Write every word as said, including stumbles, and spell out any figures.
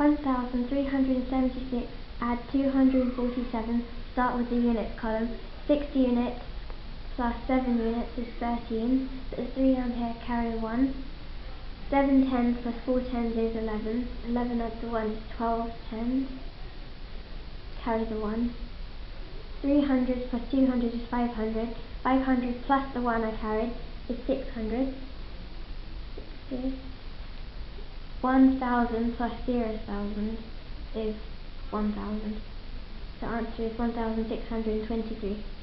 one thousand three hundred seventy-six, add two hundred forty-seven, start with the units column. six units plus seven units is thirteen, put the three down here, carry one. seven tens plus four tens is eleven, eleven adds the one is twelve tens, carry the one. three hundred plus two hundred is five hundred, five hundred plus the one I carried is six hundred. one thousand plus zero thousand is one thousand. The answer is one thousand six hundred twenty-three.